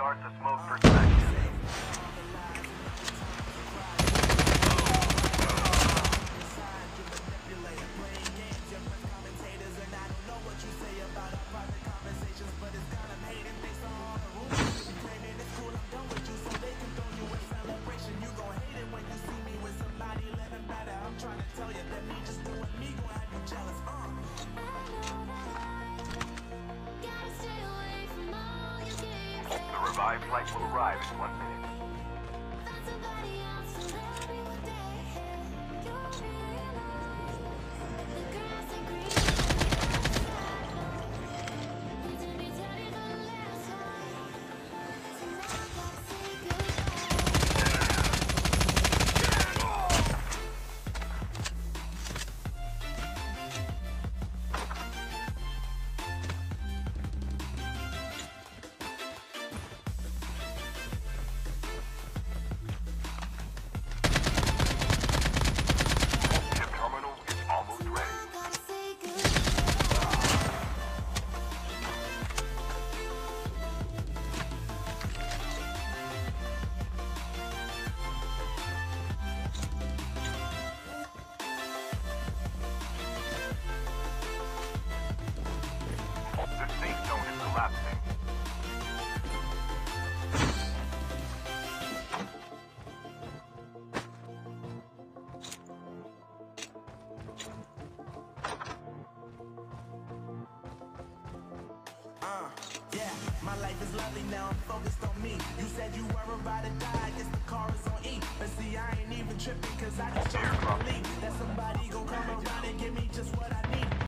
start to smoke perspective. The revived flight will arrive in 1 minute. The safe zone is collapsing. Yeah, my life is lovely now, I'm focused on me. You said you were about to